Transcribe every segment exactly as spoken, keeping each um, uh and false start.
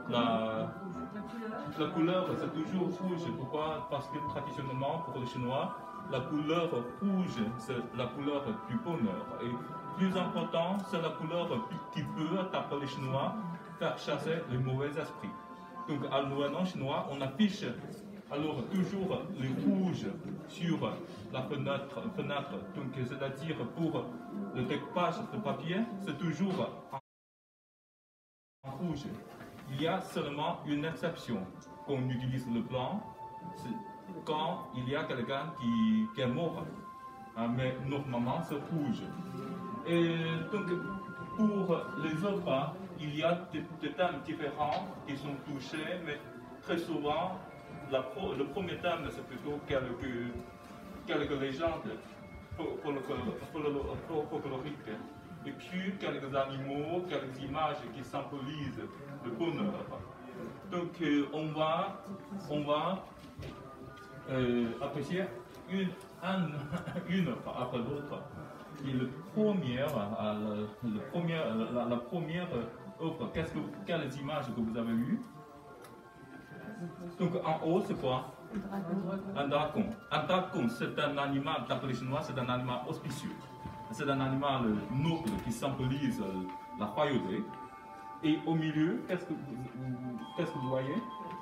la, la couleur c'est toujours rouge. Pourquoi? Parce que traditionnellement pour les Chinois, la couleur rouge c'est la couleur du bonheur. Et plus important, c'est la couleur qui peut, d'après les Chinois, faire chasser les mauvais esprits. Donc à l'Ouest chinois, on affiche alors toujours les rouges sur la fenêtre, fenêtre. Donc c'est-à-dire pour le découpage de papier, c'est toujours en rouge. Il y a seulement une exception qu'on utilise le blanc, c'est quand il y a quelqu'un qui, qui est mort. Mais normalement c'est rouge. Et donc pour les œuvres, il y a des, des thèmes différents qui sont touchés, mais très souvent La pro, le premier thème, c'est plutôt quelques, quelques légendes folkloriques. Et puis quelques animaux, quelques images qui symbolisent le bonheur. Donc euh, on va, on va euh, apprécier une, un, une après l'autre. Et le premier, euh, le premier, la, la première œuvre, qu'est-ce que, quelles images que vous avez eues? Donc en haut, c'est quoi? Un dragon. Un dragon, c'est un animal, d'après les Chinois, c'est un animal auspicieux. C'est un animal noble qui symbolise la royauté. Et au milieu, qu'est-ce que vous, qu'est-ce que vous voyez?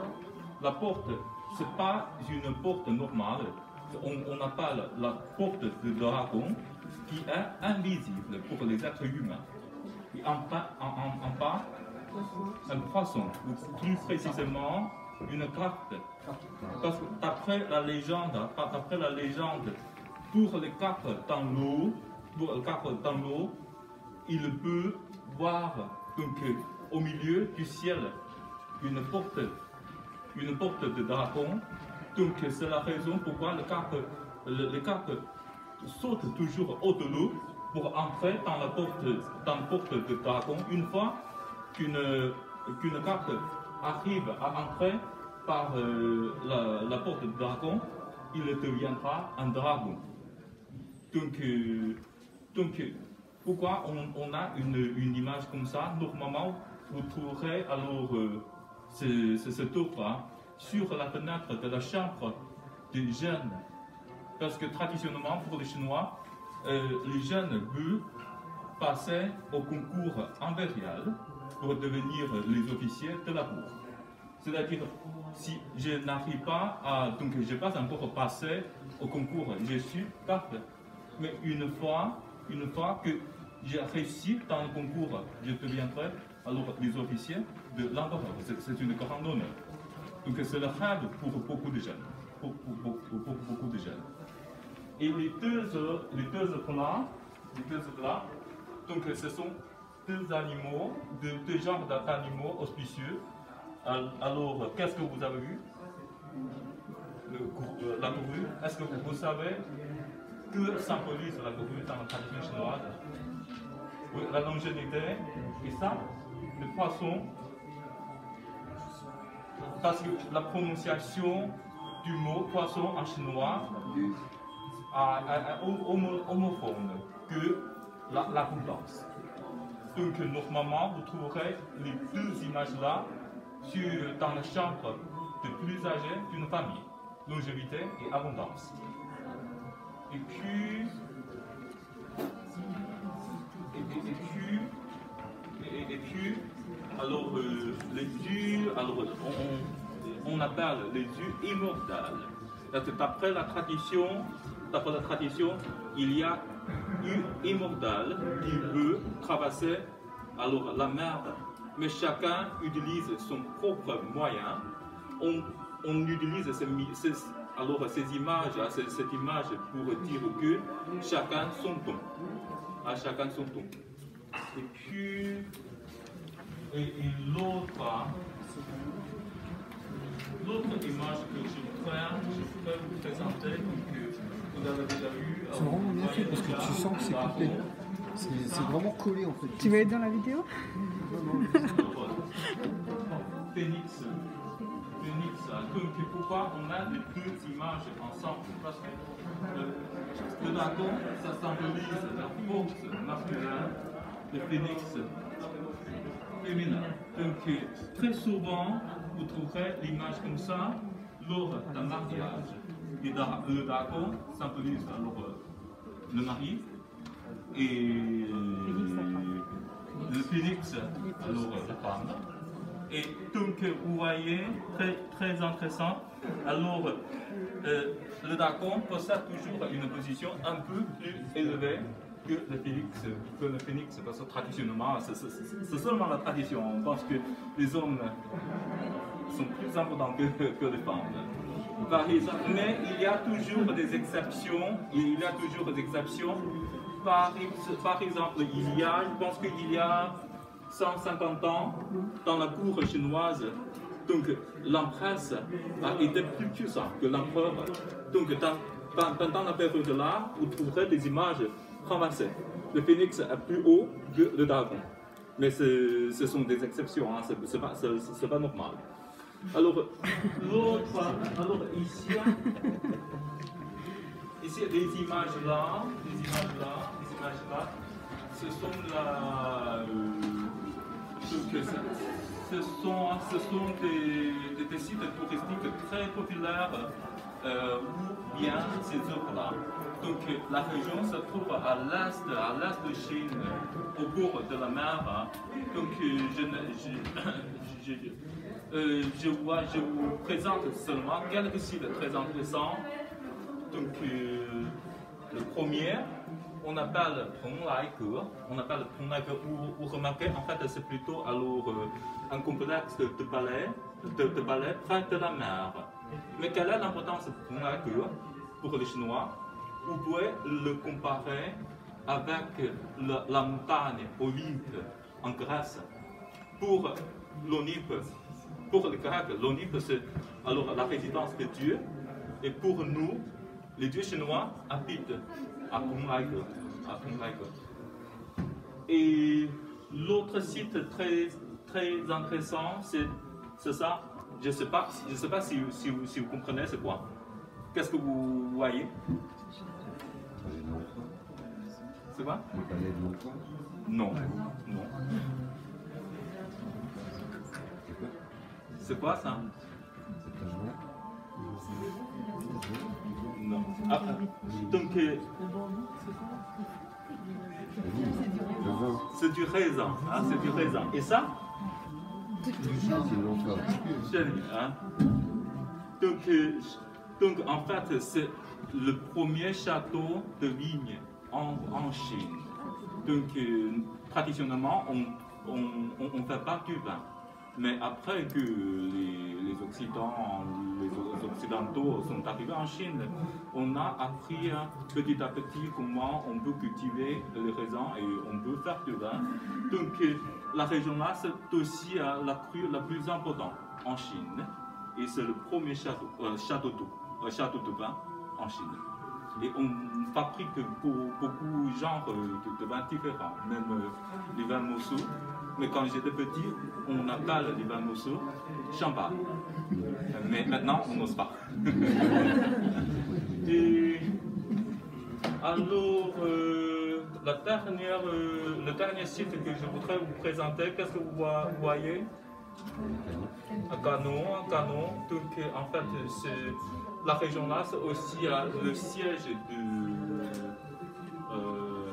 La porte, ce n'est pas une porte normale. On, on appelle la porte de dragon qui est invisible pour les êtres humains. Et en bas, en, en, en bas un poisson, ou plus précisément, une carte. Parce que d'après la légende, d'après la légende, pour les cartes dans l'eau, pour les cartes dans l'eau, il peut voir donc au milieu du ciel une porte, une porte de dragon. Donc c'est la raison pourquoi les cartes, les cartes sautent toujours haut de l'eau pour entrer dans la porte, dans la porte de dragon. Une fois qu'une qu'une carte arrive à entrer par euh, la, la porte de dragon, il deviendra un dragon. Donc, euh, donc pourquoi on, on a une, une image comme ça? Normalement, vous trouverez alors euh, ce, ce, cette œuvre hein, sur la fenêtre de la chambre des jeunes. Parce que traditionnellement, pour les Chinois, euh, les jeunes veulent passer au concours impérial pour devenir les officiers de la cour. C'est-à-dire, si je n'arrive pas à... Donc, je n'ai pas encore passé au concours, je suis parfait. Mais une fois, une fois que j'ai réussi dans le concours, je deviendrai alors les officiers de l'empereur. C'est une grande honneur. Donc, c'est le rêve pour beaucoup de jeunes. Pour, pour, pour, pour, pour beaucoup de jeunes. Et les deux, les deux plats, les deux plats, donc ce sont deux animaux, deux, deux genres d'animaux auspicieux. Alors, qu'est-ce que vous avez vu? Le, la courue. Est-ce que vous savez que symbolise la courue dans la tradition chinoise? Oui, la longévité. Et ça, le poisson. Parce que la prononciation du mot poisson en chinois est homophone que l'abondance. Donc, normalement, vous trouverez les deux images-là dans la chambre de plus âgés d'une famille, longévité et abondance. Et puis, et, et, et puis, et, et puis, alors euh, les yeux, alors on, on appelle les yeux immortels. D'après la tradition, d'après la tradition, il y a une immortelle qui veut traverser alors la mer. Mais chacun utilise son propre moyen. On, on utilise ces, ces, alors ces images, ces, cette image pour dire que chacun son ton. À chacun son ton. Et puis, et, et l'autre, l'autre image que je peux, je peux vous présenter, que vous avez déjà vu. C'est vraiment bien fait parce que tu sens que c'est complet. C'est vraiment collé en fait. Tu veux être dans la vidéo? Phénix. Phénix. Donc pourquoi on a les deux images ensemble? Parce que le, le dragon, ça symbolise la force masculine. Le phénix. féminin. Donc, très souvent, vous trouverez l'image comme ça lors d'un mariage. Et le dragon symbolise alors le mari et le phénix, alors la femme. Et donc, vous voyez, très, très intéressant. Alors, euh, le dragon possède toujours une position un peu plus élevée que le phénix, que le phénix, parce que traditionnellement, c'est seulement la tradition. On pense que les hommes sont plus importants que, que les femmes. Par exemple, mais il y a toujours des exceptions. Il y a toujours des exceptions. Par, par exemple, il y a, je pense qu'il y a cent cinquante ans, dans la cour chinoise, donc l'empresse a été plus puissante que l'empereur. Donc dans, pendant la période-là, vous trouverez des images renversées. Le phénix est plus haut que le dragon. Mais ce sont des exceptions, hein, c'est pas, pas normal. Alors, l'autre, alors ici, ici, les images là, les images là, les images là, ce sont la, euh, donc, ce sont, ce sont des, des, des sites touristiques très populaires euh, où bien ces œuvres-là. Donc la région se trouve à l'est, à l'est de Chine, au bord de la mer. Donc je, je, je, euh, je, vois, je vous présente seulement quelques sites très intéressants. Donc euh, le premier, on appelle Penglai-Ge. On appelle Penglai-Ge. Vous, vous remarquez, en fait, c'est plutôt alors euh, un complexe de palais, de, de palais près de la mer. Mais quelle est l'importance de Penglai-Ge pour les Chinois? Vous pouvez le comparer avec la, la montagne Olympe en Grèce. Pour l'Olympe, pour les Grecs, l'Olympe c'est alors la résidence de Dieu. Et pour nous, les dieux chinois habitent à Penglai-Ge. Et l'autre site très, très intéressant, c'est ça. Je ne sais pas, je sais pas si, si, vous, si vous comprenez c'est quoi. Qu'est-ce que vous voyez? C'est quoi? Non. Non. C'est quoi ça? Non. Ah, donc, euh, c'est du raisin. Hein, c'est du raisin. Et ça? Hein? Donc, euh, donc, en fait, c'est le premier château de vigne en, en Chine. Donc, euh, traditionnellement, on ne fait pas du vin. Mais après que les, les, Occidents, les Occidentaux sont arrivés en Chine, on a appris petit à petit comment on peut cultiver les raisins et on peut faire du vin. Donc la région là, c'est aussi la crue la plus importante en Chine. Et c'est le premier château, euh, château, de, euh, château de vin en Chine. Et on fabrique pour beaucoup de genres de, de vins différents, même euh, les vins Moussu. Mais quand j'étais petit, on appelle les vins Moussu champagne. Mais maintenant, on n'ose pas. Et alors, euh, la dernière, euh, le dernier site que je voudrais vous présenter, qu'est-ce que vous voyez? Un canon, un canon. Donc, en fait, c'est la région là, c'est aussi euh, le siège de, euh,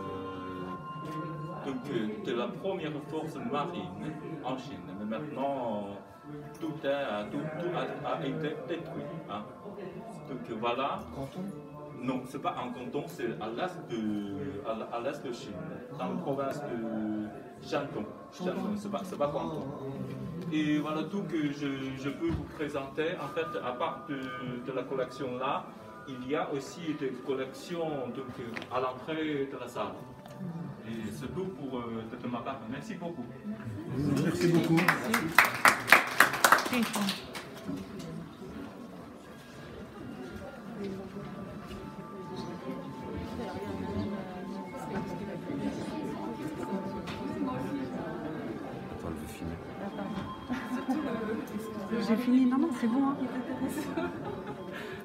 donc, de la première force marine en Chine. Mais maintenant, tout, est, tout, tout a, a été détruit. Hein. Donc voilà. Non, c'est pas un canton, c'est à l'est de, à l'est de Chine, dans la province de Shandong. Shandong, c'est pas, pas canton. Et voilà tout que je, je peux vous présenter. En fait, à part de, de la collection là, il y a aussi des collections donc, à l'entrée de la salle. Et c'est tout pour euh, de ma part. Merci beaucoup. Merci beaucoup. Merci. J'ai fini. Non, non, c'est bon. Hein.